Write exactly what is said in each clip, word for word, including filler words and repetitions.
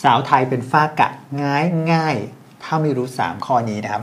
าวไทยเป็นฝ้ากระง่ายง่ายถ้าไม่รู้สามข้อนี้นะครับ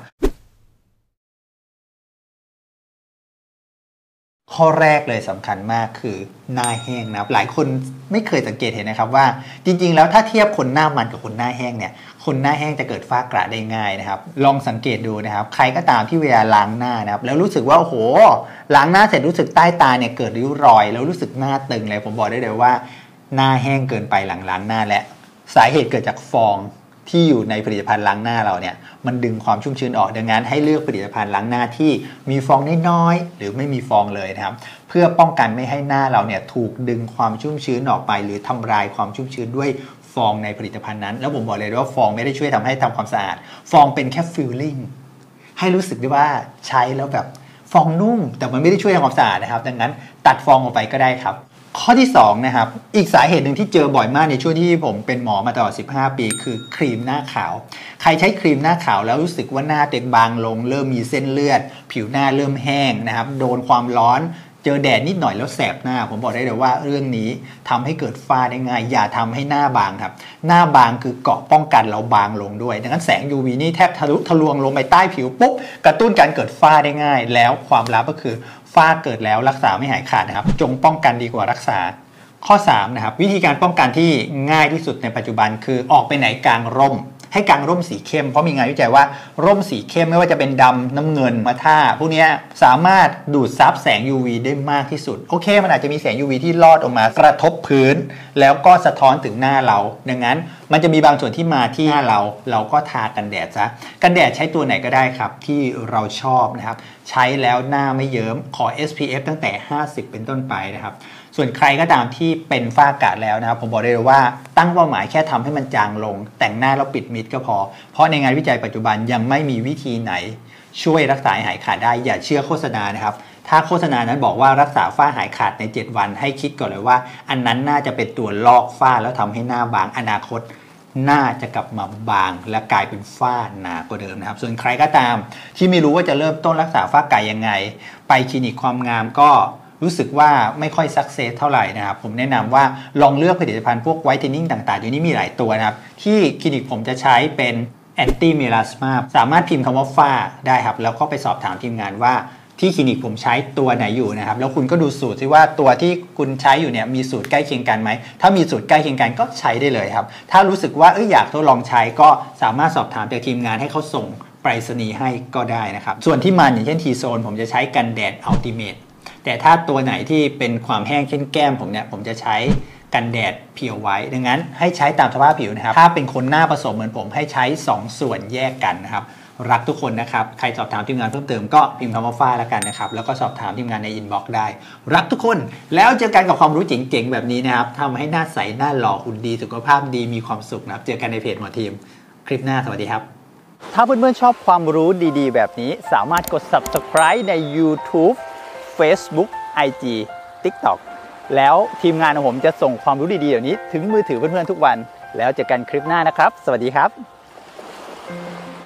ข้อแรกเลยสำคัญมากคือหน้าแห้งนะครับหลายคนไม่เคยสังเกตเห็นนะครับว่าจริงๆแล้วถ้าเทียบคนหน้ามันกับคนหน้าแห้งเนี่ยคนหน้าแห้งจะเกิดฝ้ากระได้ง่ายนะครับลองสังเกตดูนะครับใครก็ตามที่เวลาล้างหน้านะครับแล้วรู้สึกว่าโอ้โหล้างหน้าเสร็จรู้สึกใต้ตาเนี่ยเกิดริ้วรอยแล้วรู้สึกหน้าตึงเลยผมบอกได้เลยว่าหน้าแห้งเกินไปหลังล้างหน้าและสาเหตุเกิดจากฟองที่อยู่ในผลิตภัณฑ์ล้างหน้าเราเนี่ยมันดึงความชุ่มชื้นออกดังนั้นให้เลือกผลิตภัณฑ์ล้างหน้าที่มีฟองน้อยๆหรือไม่มีฟองเลยนะครับเพื่อป้องกันไม่ให้หน้าเราเนี่ยถูกดึงความชุ่มชื้นออกไปหรือทำลายความชุ่มชื้นด้วยฟองในผลิตภัณฑ์นั้นแล้วผมบอกเลยว่าฟองไม่ได้ช่วยทำให้ทำความสะอาดฟองเป็นแค่ฟีลลิ่งให้รู้สึกได้ว่าใช้แล้วแบบฟองนุ่มแต่มันไม่ได้ช่วยทำความสะอาดนะครับดังนั้นตัดฟองออกไปก็ได้ครับข้อที่สองนะครับอีกสาเหตุหนึ่งที่เจอบ่อยมากในช่วงที่ผมเป็นหมอมาตลอดสิบห้าปีคือครีมหน้าขาวใครใช้ครีมหน้าขาวแล้วรู้สึกว่าหน้าเด็กบางลงเริ่มมีเส้นเลือดผิวหน้าเริ่มแห้งนะครับโดนความร้อนเจอแดดนิดหน่อยแล้วแสบหน้าผมบอกได้เลยว่าเรื่องนี้ทำให้เกิดฝ้าได้ง่ายอย่าทำให้หน้าบางครับหน้าบางคือเกาะป้องกันเราบางลงด้วยดังนั้นแสง ยู วี นี่แทบทะลุทะลวงลงไปใต้ผิวปุ๊บกระตุ้นการเกิดฝ้าได้ง่ายแล้วความลับก็คือฝ้าเกิดแล้วรักษาไม่หายขาดนะครับจงป้องกันดีกว่ารักษาข้อสามนะครับวิธีการป้องกันที่ง่ายที่สุดในปัจจุบันคือออกไปไหนกลางร่มให้กางร่มสีเข้มเพราะมีงานวิจัยว่าร่มสีเข้มไม่ว่าจะเป็นดำน้ำเงินมาท่าพวกนี้สามารถดูดซับแสง ยู วี ได้มากที่สุดโอเคมันอาจจะมีแสง ยู วี ที่ลอดออกมากระทบพื้นแล้วก็สะท้อนถึงหน้าเราดังนั้นมันจะมีบางส่วนที่มาที่หน้าเราเราก็ทากันแดดซะกันแดดใช้ตัวไหนก็ได้ครับที่เราชอบนะครับใช้แล้วหน้าไม่เยิ้มขอ เอส พี เอฟ ตั้งแต่ห้าสิบเป็นต้นไปนะครับส่วนใครก็ตามที่เป็นฝ้ากระแล้วนะครับผมบอกได้เลยว่าตั้งเป้าหมายแค่ทำให้มันจางลงแต่งหน้าแล้วปิดมิดก็พอเพราะในงานวิจัยปัจจุบันยังไม่มีวิธีไหนช่วยรักษาหายขาดได้อย่าเชื่อโฆษณานะครับถ้าโฆษณานั้นบอกว่ารักษาฝ้าหายขาดในเจ็ดวันให้คิดก่อนเลยว่าอันนั้นน่าจะเป็นตัวลอกฝ้าแล้วทำให้หน้าบางอนาคตหน้าจะกลับมาบางและกลายเป็นฝ้าหนากว่าเดิมนะครับส่วนใครก็ตามที่ไม่รู้ว่าจะเริ่มต้นรักษาฝ้ากระยังไงไปคลินิกความงามก็รู้สึกว่าไม่ค่อยสักเซสเท่าไหร่นะครับผมแนะนำว่าลองเลือกผลิตภัณฑ์พวกไวท์เทนนิ่งต่างๆเดี๋ยวนี้มีหลายตัวนะครับที่คลินิกผมจะใช้เป็นแอนตี้เมลาสมาสามารถพิมพ์คำว่าฝ้าได้ครับแล้วก็ไปสอบถามทีมงานว่าที่คลินิกผมใช้ตัวไหนอยู่นะครับแล้วคุณก็ดูสูตรซิว่าตัวที่คุณใช้อยู่เนี่ยมีสูตรใกล้เคียงกันไหมถ้ามีสูตรใกล้เคียงกันก็ใช้ได้เลยครับถ้ารู้สึกว่าเอออยากทดลองใช้ก็สามารถสอบถามจากทีมงานให้เขาส่งไปรษณีย์ให้ก็ได้นะครับส่วนที่มันอย่างเช่นทีโซนผมจะใช้กันแดดอัลติเมทแต่ถ้าตัวไหนที่เป็นความแห้งเช่นแก้มผมเนี่ยผมจะใช้กันแดดเพียวไว้ดังนั้นให้ใช้ตามสภาพผิวนะครับถ้าเป็นคนหน้าผสมเหมือนผมให้ใช้สองส่วนแยกกันนะครับรักทุกคนนะครับใครสอบถามทีมงานเพิ่มเติมก็พิมพ์คำว่าฝ้าแล้วกันนะครับแล้วก็สอบถามทีมงานในอินบ็อกซ์ได้รักทุกคนแล้วเจอกันกับความรู้เจ๋งๆแบบนี้นะครับทำให้หน้าใสหน้าหล่อหุ่นดีสุขภาพดีมีความสุขนะครับเจอกันในเพจหมอทีมคลิปหน้าสวัสดีครับถ้าเพื่อนๆชอบความรู้ดีๆแบบนี้สามารถกด ซับสไครบ์ ใน ยูทูบ เฟซบุ๊ก ไอ จี ติ๊กต็อก แล้วทีมงานของผมจะส่งความรู้ดีๆแบบนี้ถึงมือถือเพื่อนๆทุกวันแล้วเจอกันคลิปหน้านะครับสวัสดีครับ